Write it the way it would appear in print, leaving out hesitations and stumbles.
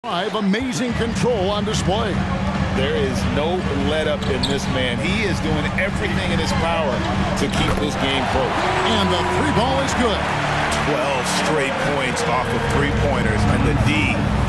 Amazing control on display. There is no let-up in this man. He is doing everything in his power to keep this game close. And the three ball is good. 12 straight points off of three-pointers, and the D